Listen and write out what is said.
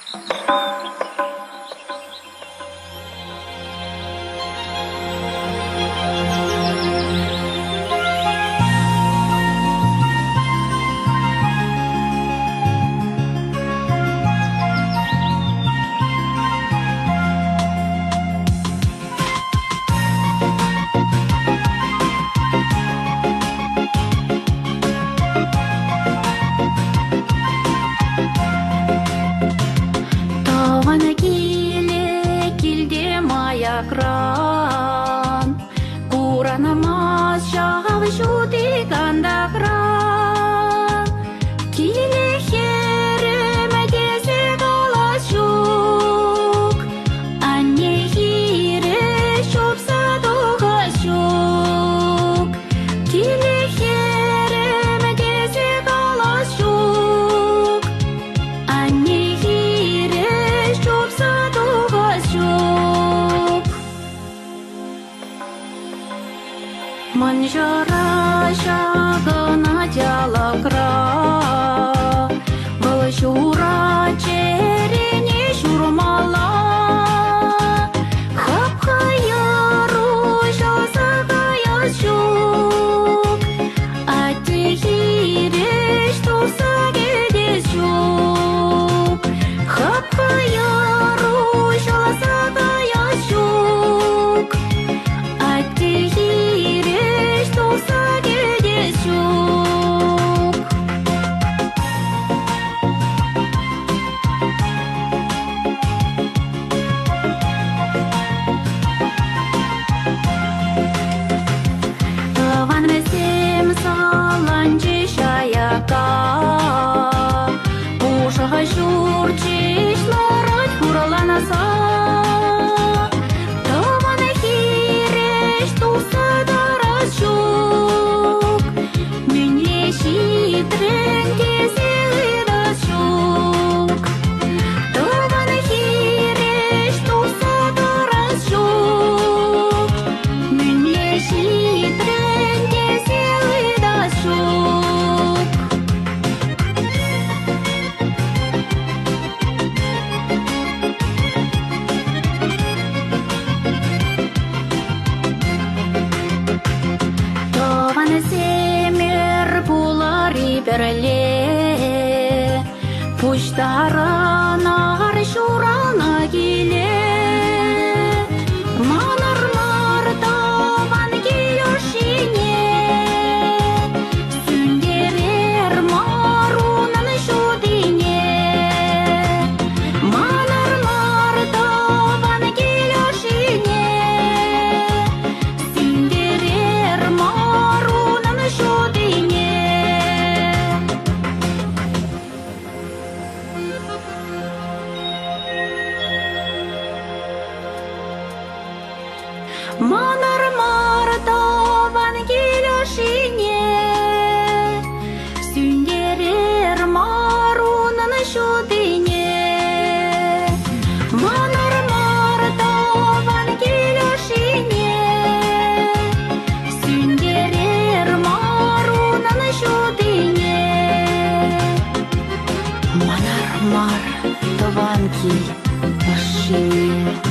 Кран, кура намаз шагы шуты ганда кран, киле хереме дезе галашук, анне хире шопса дохашук, киле хереме дезе галашук, анне хире шопса дохашук. Манжара шагына жалакра, бұл шура черене шурмала, хап-хайыру жазағая шук, атехиреш туса кедес шук, хап-хайыру жазағая шук, атехиреш туса кедес шук. Ван весем саланчы шаяка, ушаға шурчиш лорать кураланаса, таван хиреш туса дарашук, мюнле шитрен кезелы дашук, таван хиреш туса дарашук, мюнле шитрен кезелы дашук. Таван семер пулари берле, пуштаранар шурана келе, манар таван келешине, сүндерер марунын шудине, манар таван келешине, сүндерер марунын шудине. Манар таван келешине, сүндерер марунын шудине, манар таван келешине, сүндерер марунын шудине, манар таван келешине.